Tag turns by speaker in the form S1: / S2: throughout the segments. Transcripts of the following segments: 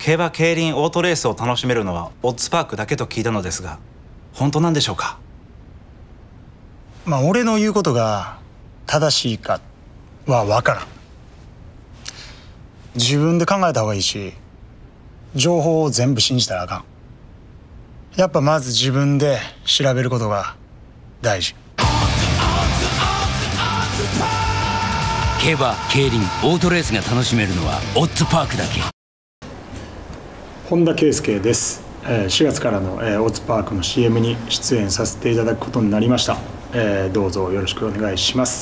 S1: 競馬競輪オートレースを楽しめるのはオッズパークだけと聞いたのですが、本当なんでしょうか？
S2: 俺の言うことが正しいかは分からん。自分で考えた方がいいし、情報を全部信じたらあかん。やっぱまず自分で調べることが大事。
S3: 競馬競輪オートレースが楽しめるのはオッズパークだけ。
S2: 本田圭佑です。4月からのオッズパークの CM に出演させていただくことになりました。どうぞよろしくお願いします。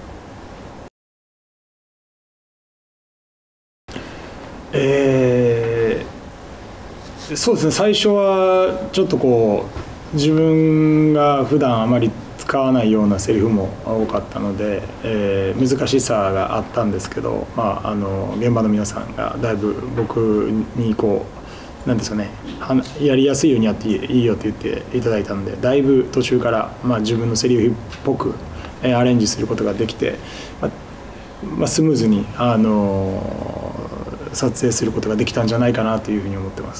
S2: そうですね、最初はちょっと自分が普段あまり使わないようなセリフも多かったので、難しさがあったんですけど、現場の皆さんがだいぶ僕になんですかね、やりやすいようにやっていいよって言っていただいたので、だいぶ途中から、自分のセリフっぽく、アレンジすることができて、スムーズに、撮影することができたんじゃないかなというふうに思ってます。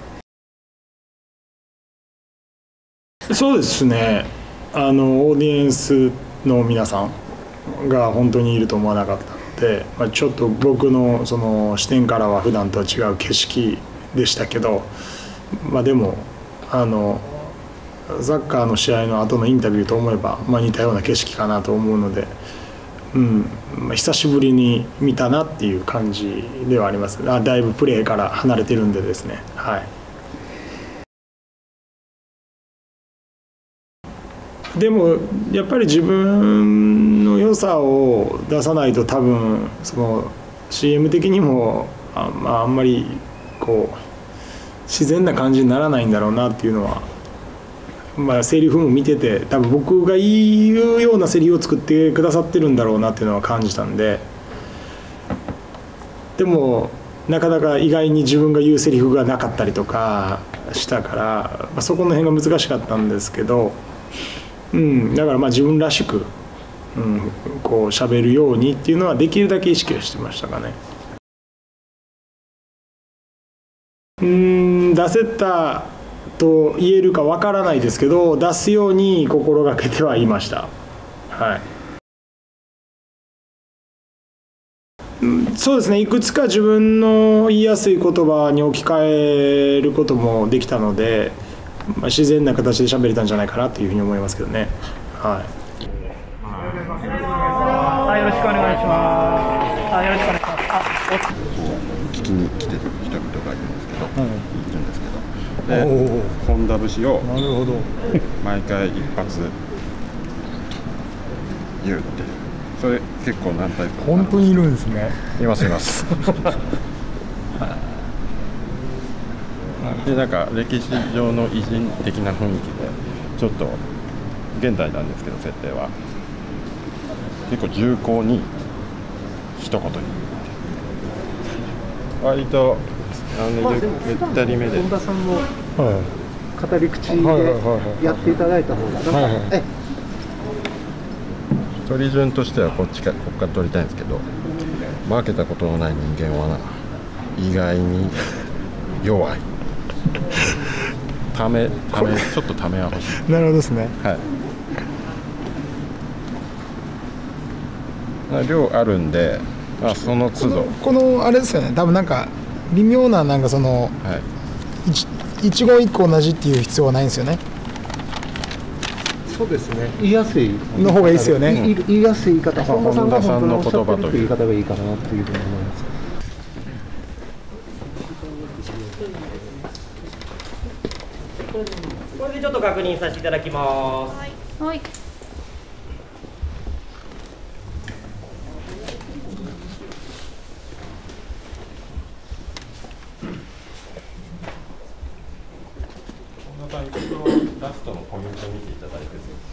S2: そうですね、オーディエンスの皆さんが本当にいると思わなかったので、ちょっと僕のその視点からは普段とは違う景色でしたけど、でもサッカーの試合の後のインタビューと思えば、似たような景色かなと思うので、久しぶりに見たなっていう感じではあります。だいぶプレーから離れてるんでですね、はい。でもやっぱり自分の良さを出さないと、多分その CM 的にもあんまり自然な感じにならないんだろうなっていうのは、セリフも見てて多分僕が言うようなセリフを作ってくださってるんだろうなっていうのは感じたんで、でもなかなか意外に自分が言うセリフがなかったりとかしたから、そこの辺が難しかったんですけど、だから自分らしく、喋るようにっていうのはできるだけ意識をしてましたかね。出せたと言えるかわからないですけど、出すように心がけてはいました。はい。そうですね、いくつか自分の言いやすい言葉に置き換えることもできたので、自然な形で喋れたんじゃないかなというふうに思いますけどね。はい。
S4: よろしくお願いします。よろしくお願いします。
S5: 聞きに来てる人々がいるんですけど、いるんですけど、で、本田節を毎回一発言うって、それ結構何タイプ？
S2: 本当にいるんですね。
S5: いますいます。で、歴史上の偉人的な雰囲気で、ちょっと現代なんですけど、設定は結構重厚に一言言う。割とゆったりめで、
S6: 本田さんの語り口でやっていただいた方が、
S5: 取り順としてはこっから取りたいんですけど、負けたことのない人間は意外に弱い。ちょっとためは欲しい。
S2: なるほどですね。
S5: はい。量あるんで、その都度
S2: このあれですよね、多分微妙なその、一言一句同じっていう必要はないんですよね。
S6: そうですね、言いやすい
S2: の方がいいですよね。
S6: 言いやすい言い方、本田さんが本当におっしゃってるっていう言い方がいいかなっていうふうに思います。
S4: これでちょっと確認させていただきます。
S7: はい。
S5: ラストのポイント見ていただいて。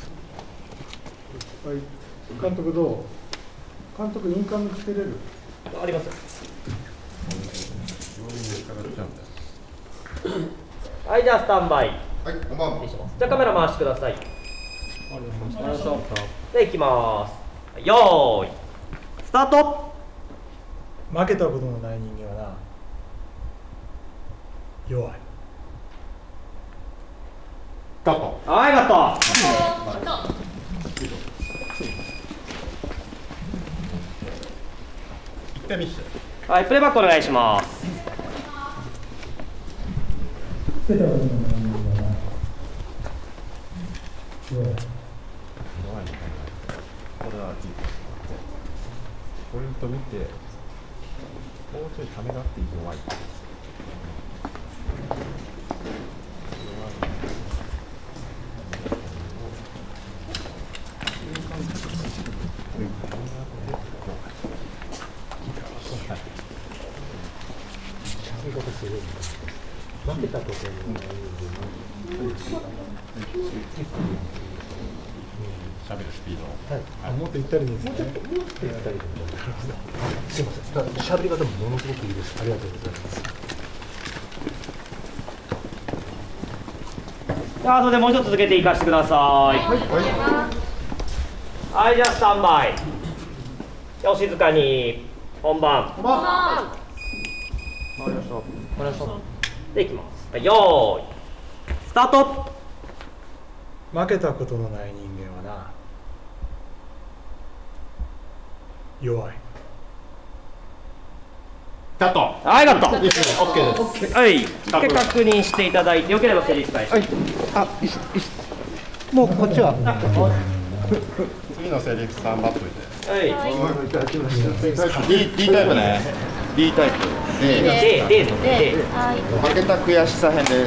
S2: はい。監督どう？監督印鑑つけれる？
S4: あります。はい、じゃあスタンバイ。
S5: はい、こんばんは。
S4: じゃあカメラ回してください。
S2: ありがとうございました。
S4: で、いきます。よーい、スタート。
S2: 負けたことのない人間は弱い。
S5: カット。
S7: はい、カット。
S5: 一回見せて。
S7: はい、プレイバックお願いします。
S5: これはいい。ポイント見て、もうちょいためがあって弱い。
S6: 負けたことに
S5: 喋るスピード。
S2: もっとゆったりですね。
S6: すみません。喋り方もものすごくいいです。ありがとうございます。
S7: じゃあ、後でもう一つ続けていかせてください。はい、じゃあスタンバイ。お静かに。本番。でいきます。よーい。スタート。
S2: 負けたことのない人間はな、弱い。
S5: カット。
S7: はい、カット。
S5: オッケーです。
S7: はい。一回確認していただいて、よければセリフ返して。
S6: もうこっちは。
S5: 次のセリフ3バットいて。
S7: はい。
S5: D タイプね。D タイプ。
S7: で、
S5: 負けた悔しさ編です。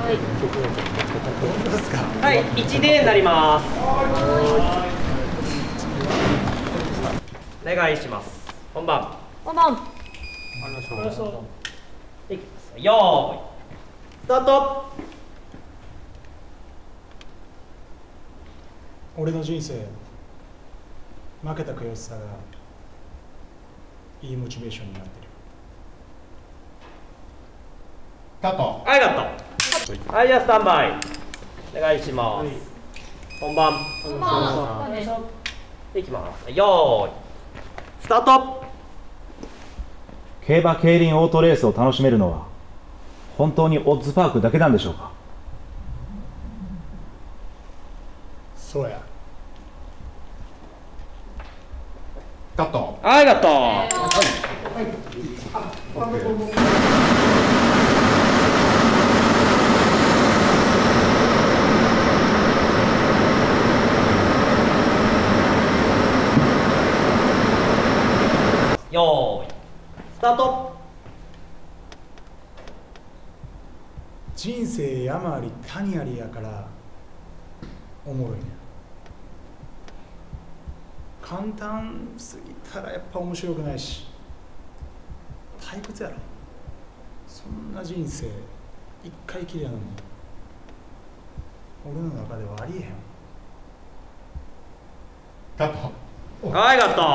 S7: はい、1でになります。お願いします。本番。いきます。よーい。スタート。
S2: 俺の人生、負けた悔しさがいいモチベーションになってる。
S5: カット。
S7: はい、カット。はい、じゃあスタンバイ。お願いします。本番。いきます。よーい。スタート。
S1: 競馬競輪オートレースを楽しめるのは本当にオッズパークだけなんでしょうか？
S2: そうや。
S5: カット。
S7: はい、カット。よーい。スタート。
S2: 人生山あり谷ありやからおもろいね。簡単すぎたらやっぱ面白くないし、退屈やろ。そんな人生一回きりやのに俺の中ではありえへん。
S5: カット。
S7: はい、カット。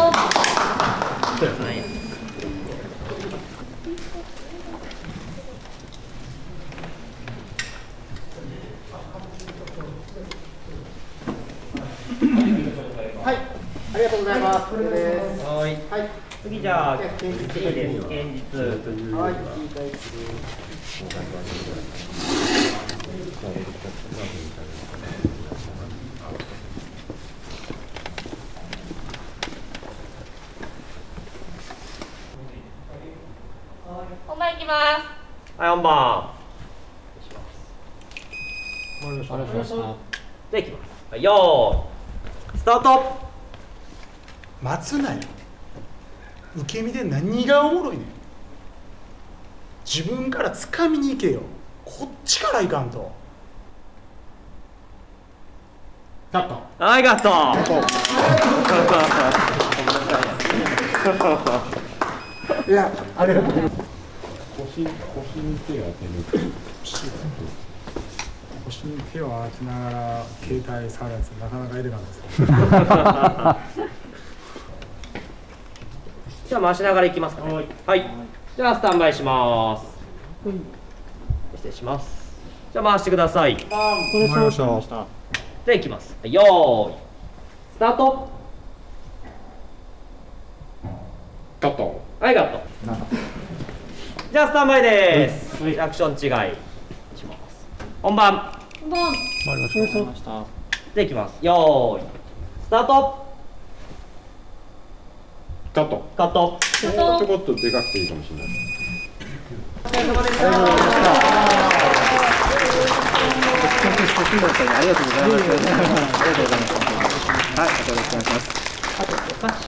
S6: はい、ありがとうございます。これです。
S7: はい。
S6: はい。
S7: 次じゃあ、現実いいです。現実。
S6: はい、いいです。
S8: 本番いきます。
S7: はい、本番。で、いきます。よーい。スタート。
S2: 待つなよ。受け身で何がおもろいねん。自分から掴みに行けよ。こっちから行かんと。
S5: カット。
S7: はい、カット。
S6: いや、ありがとうございます。
S5: 腰に手を当てる。
S2: 腰に手を当てながら携帯触るやつなかなかエレガントですよ。
S7: じゃあ回しながらいきますかね。はい。じゃあスタンバイします。失礼します。じゃあ回してください。
S2: わかりました。
S7: で、いきます。よーい。スタート。
S5: カット。
S7: はい、カット。じゃあスタンバイです。 リアクション違いします。本番。じゃあいきます。よーいスタート。
S5: カット。
S7: カット。
S5: ちょこっとでかくていいかもしれない。
S7: お疲れ様でした。
S6: ありがとうございます。はい、よろしくお願いします。